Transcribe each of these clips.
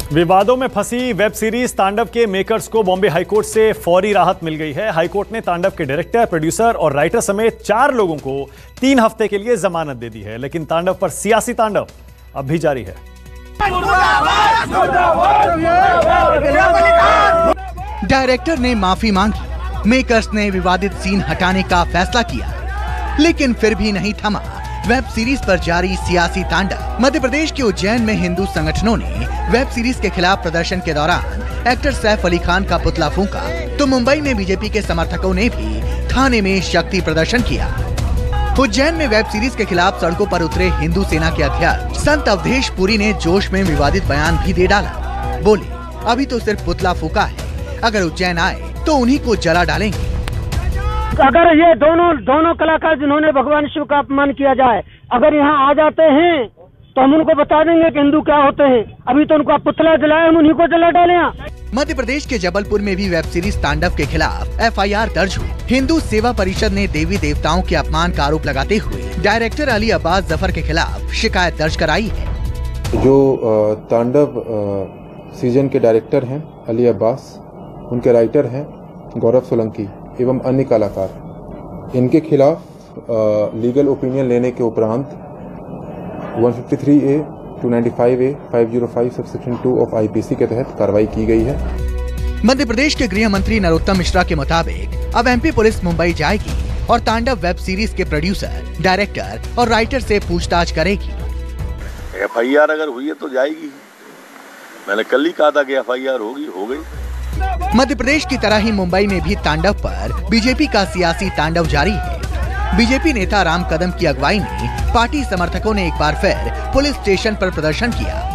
विवादों में फंसी वेब सीरीज तांडव के मेकर्स को बॉम्बे हाईकोर्ट से फौरी राहत मिल गई है। हाईकोर्ट ने तांडव के डायरेक्टर, प्रोड्यूसर और राइटर समेत 4 लोगों को 3 हफ्ते के लिए जमानत दे दी है, लेकिन तांडव पर सियासी तांडव अब भी जारी है। डायरेक्टर ने माफी मांगी, मेकर्स ने विवादित सीन हटाने का फैसला किया, लेकिन फिर भी नहीं थमा वेब सीरीज पर जारी सियासी तांडव। मध्य प्रदेश के उज्जैन में हिंदू संगठनों ने वेब सीरीज के खिलाफ प्रदर्शन के दौरान एक्टर सैफ अली खान का पुतला फूंका, तो मुंबई में बीजेपी के समर्थकों ने भी थाने में शक्ति प्रदर्शन किया। उज्जैन में वेब सीरीज के खिलाफ सड़कों पर उतरे हिंदू सेना के अध्यक्ष संत अवधेश पुरी ने जोश में विवादित बयान भी दे डाला। बोले, अभी तो सिर्फ पुतला फूंका है, अगर उज्जैन आए तो उन्हीं को जला डालेंगे। अगर ये दोनों कलाकार जिन्होंने भगवान शिव का अपमान किया जाए, अगर यहाँ आ जाते हैं तो हम उनको बता देंगे कि हिंदू क्या होते हैं। अभी तो उनको पुतला जलाए, हम उन्हीं को जला डाले। मध्य प्रदेश के जबलपुर में भी वेब सीरीज तांडव के खिलाफ FIR दर्ज हुई। हिंदू सेवा परिषद ने देवी देवताओं के अपमान का आरोप लगाते हुए डायरेक्टर अली अब्बास जफर के खिलाफ शिकायत दर्ज कराई है। जो तांडव सीजन के डायरेक्टर हैं अली अब्बास, उनके राइटर हैं गौरव सोलंकी एवं अन्य कलाकार, इनके खिलाफ लीगल ओपिनियन लेने के उपरांत 153A 295A 505 subsection 2 of IPC के तहत कार्रवाई की गई है। मध्य प्रदेश के गृह मंत्री नरोत्तम मिश्रा के मुताबिक अब MP पुलिस मुंबई जाएगी और तांडव वेब सीरीज के प्रोड्यूसर, डायरेक्टर और राइटर से पूछताछ करेगी। FIR अगर हुई है तो जाएगी। मैंने कल ही कहा था कि FIR होगी, हो गई। मध्य प्रदेश की तरह ही मुंबई में भी तांडव पर बीजेपी का सियासी तांडव जारी है। बीजेपी नेता राम कदम की अगुवाई में पार्टी समर्थकों ने एक बार फिर पुलिस स्टेशन पर प्रदर्शन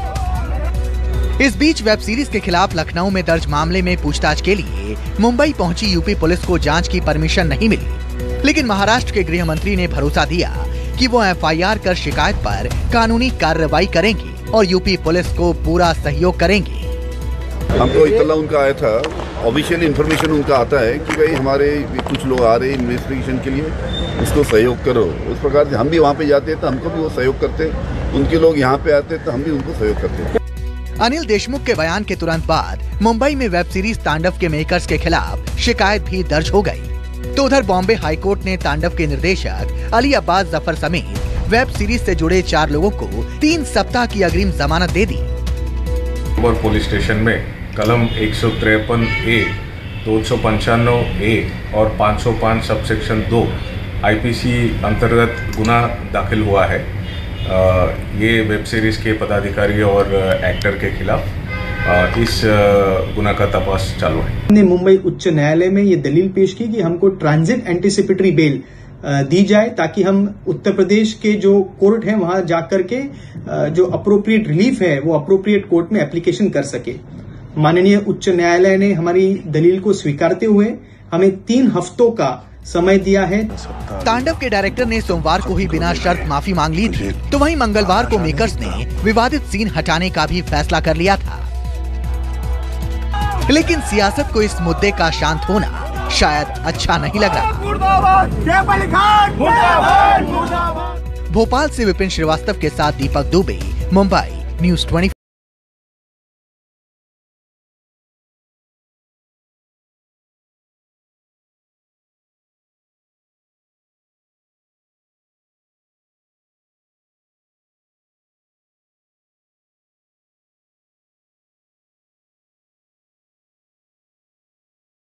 किया। इस बीच वेब सीरीज के खिलाफ लखनऊ में दर्ज मामले में पूछताछ के लिए मुंबई पहुंची यूपी पुलिस को जांच की परमिशन नहीं मिली, लेकिन महाराष्ट्र के गृह मंत्री ने भरोसा दिया कि वो FIR कर शिकायत पर कानूनी कार्रवाई करेंगे और यूपी पुलिस को पूरा सहयोग करेंगे। हमको इतला उनका आया था, ऑफिशियल इन्फॉर्मेशन उनका आता है कि भाई हमारे कुछ लोग आ रहे हैं इन्वेस्टिगेशन के लिए, उसको सहयोग करो। उस प्रकार से हम भी वहाँ पे जाते तो हमको भी वो सहयोग करते, उनके लोग यहाँ पे आते तो हम भी उनको सहयोग करते। अनिल देशमुख के बयान के तुरंत बाद मुंबई में वेब सीरीज तांडव के मेकर्स के खिलाफ शिकायत भी दर्ज हो गई। तो उधर बॉम्बे हाईकोर्ट ने तांडव के निर्देशक अली अब्बास जफर समेत वेब सीरीज से जुड़े 4 लोगों को 3 सप्ताह की अग्रिम जमानत दे दी। पुलिस स्टेशन में कलम 153A 295A और 505 सबसेक्शन 2 IPC अंतर्गत गुना दाखिल हुआ है। ये वेब सीरीज के पदाधिकारी और एक्टर के खिलाफ इस गुना का तपास चालू है। हमने मुंबई उच्च न्यायालय में ये दलील पेश की कि हमको ट्रांजिट एंटीसिपेटरी बेल दी जाए, ताकि हम उत्तर प्रदेश के जो कोर्ट है वहां जाकर के जो अप्रोप्रिएट रिलीफ है वो अप्रोप्रिएट कोर्ट में एप्लीकेशन कर सके। माननीय उच्च न्यायालय ने हमारी दलील को स्वीकारते हुए हमें 3 हफ्तों का समय दिया है। तांडव के डायरेक्टर ने सोमवार को ही बिना शर्त माफी मांग ली थी, तो वहीं मंगलवार को मेकर्स ने विवादित सीन हटाने का भी फैसला कर लिया था। लेकिन सियासत को इस मुद्दे का शांत होना शायद अच्छा नहीं लग रहा। भोपाल से विपिन श्रीवास्तव के साथ दीपक दुबे, मुंबई, News 24।